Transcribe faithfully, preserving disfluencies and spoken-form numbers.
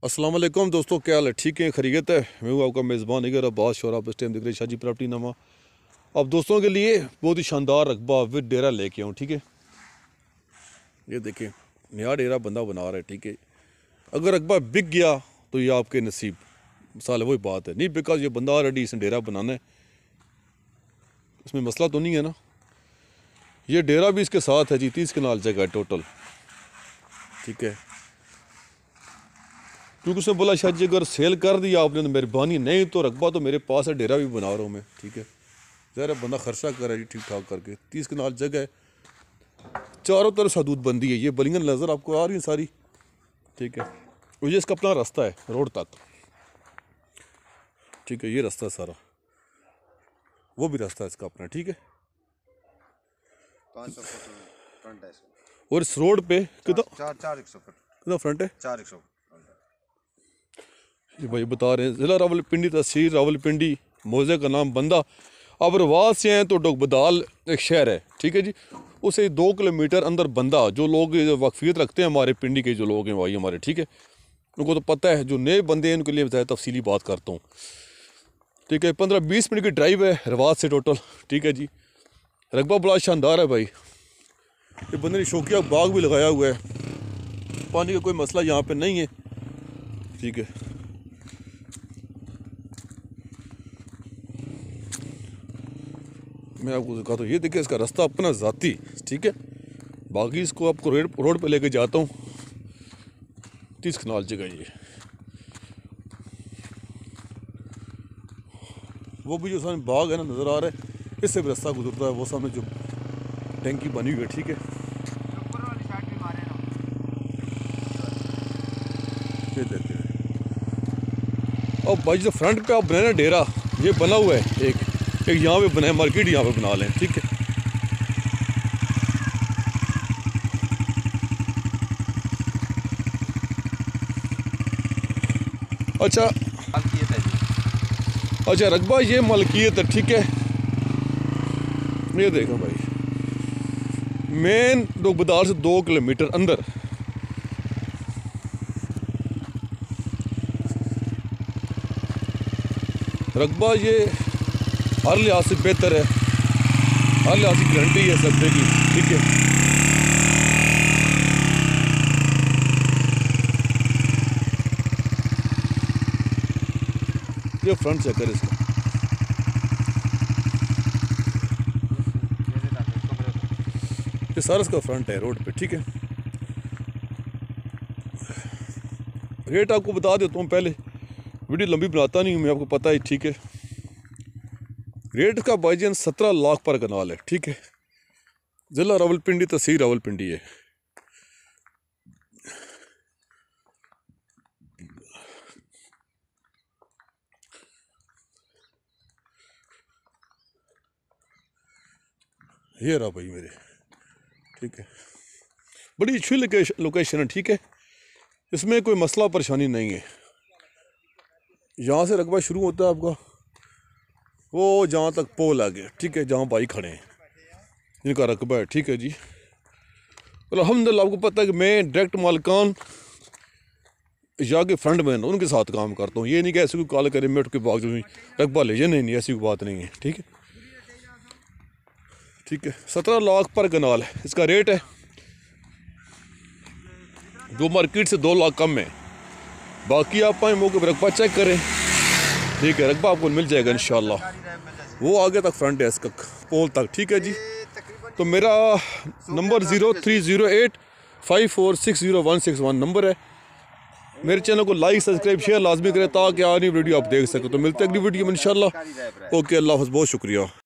अस्सलाम वालेकुम दोस्तों, क्या हाल है? ठीक है, खैरियत है। मैं हूँ आपका मेज़बान इगर अब्बास और आप इस टाइम देख रहे हैं शाजी प्रॉपर्टी नामा। अब दोस्तों के लिए बहुत ही शानदार रकबा विद डेरा लेके आऊँ। ठीक है, ये देखें, नया डेरा बंदा बना रहा है। ठीक है, अगर रकबा बिक गया तो ये आपके नसीब, मिसाल वही बात है। नहीं बिकॉज ये बंदा ऑलरेडी इसने डेरा बनाना है, इसमें मसला तो नहीं है ना। ये डेरा भी इसके साथ है जी, तीस कनाल जगह है टोटल। ठीक है, क्योंकि उसने बोला शायद जी अगर सेल कर दिया आपने तो मेहरबानी, नहीं तो रकबा तो मेरे पास है, डेरा भी बना रहा हूँ मैं। ठीक है, ज़रा बंदा खर्चा करे जी ठीक ठाक करके। तीस कनाल जगह है, चारों तरफ हदूद बंदी है। ये बलिंगन नज़र आपको आ रही है सारी। ठीक है, और ये इसका अपना रास्ता है रोड तक। ठीक है, ये रास्ता है सारा, वो भी रास्ता है इसका अपना। ठीक है, पाँच सौ फुट फ्रंट है इसका। और इस रोड पे कितना चार चार एक सौ फुट कितना फ्रंट है? चार एक सौ ये भाई बता रहे हैं, ज़िला रावलपिंडी, तहसील रावलपिंडी, मौजे का नाम बंदा। अब रवाज से हैं तो डोगबदाल एक शहर है। ठीक है जी, उसे दो किलोमीटर अंदर बंदा। जो लोग वाकफियत रखते हैं हमारे पिंडी के जो लोग हैं भाई हमारे, ठीक है, उनको तो पता है। जो नए बंदे हैं उनके लिए ज़्यादा तफसीली बात करता हूँ। ठीक है, पंद्रह बीस मिनट की ड्राइव है रवाज से टोटल। ठीक है जी, रकबा बड़ा शानदार है भाई। ये बंदे ने शौकिया बाग भी लगाया हुआ है, पानी का कोई मसला यहाँ पे नहीं है। ठीक है, मैं आपको दिखाता हूँ। ये देखिए इसका रास्ता अपना ज़ाती। ठीक है, बाकी इसको आपको रोड रोड पे लेके जाता हूँ। तीस कनाल जगह ये, वो भी जो सामने बाग है ना नज़र आ रहा है, इससे भी रास्ता गुजरता है। वो सामने जो टैंकी बनी हुई है। ठीक है, ये देखते हैं। और भाई जो फ्रंट पे आप बनाना डेरा ये बना हुआ है, एक एक यहाँ पे बनाए, मार्केट यहाँ पे बना लें। ठीक है, अच्छा अच्छा रकबा ये मलकियत है। ठीक है, ये देखो भाई, मेन डोगबदार से दो किलोमीटर अंदर रकबा ये हर लिहाज से बेहतर है, हर लिहाज की गारंटी है सब्जे की। ठीक है, ये फ्रंट चेक कर इसका, ये सारा इसका फ्रंट है रोड पे। ठीक है, रेट आपको बता देता हूँ, पहले वीडियो लंबी बनाता नहीं हूँ मैं, आपको पता है। ठीक है, रेट का भाईजान सत्रह लाख पर कनाल है। ठीक है, ज़िला रावलपिंडी, तहसील रावलपिंडी है। ये रहा भाई मेरे। ठीक है, बड़ी अच्छी लोकेशन है। ठीक है, इसमें कोई मसला परेशानी नहीं है। यहाँ से रकबा शुरू होता है आपका, वो जहाँ तक पोल आ गया। ठीक है, जहाँ भाई खड़े हैं इनका रकबा है। ठीक है जी, अल्हम्दुलिल्लाह आपको पता है कि मैं डायरेक्ट मालकान या के फ्रंट मैन उनके साथ काम करता हूँ। ये नहीं कि ऐसे कोई कॉल करे मैं उठ के भाग जाऊँ रकबा ले जाए, नहीं नहीं ऐसी कोई बात नहीं है। ठीक है, ठीक है, सत्रह लाख पर कनाल है इसका रेट है, जो मार्केट से दो लाख कम है। बाकी आप आए मौके पर रकबा चेक करें। ठीक है, रकबा आपको मिल जाएगा इंशाल्लाह। वो आगे तक फ्रंट है इसका पोल तक। ठीक है जी, तो मेरा number zero three zero eight five four six zero one six one number है। मेरे चैनल को लाइक सब्सक्राइब शेयर लाजमी करें ताकि आने वीडियो आप देख सकें। तो मिलते हैं अगली वीडियो में इंशाल्लाह। ओके, अल्लाह हाफ़िज़, बहुत शुक्रिया।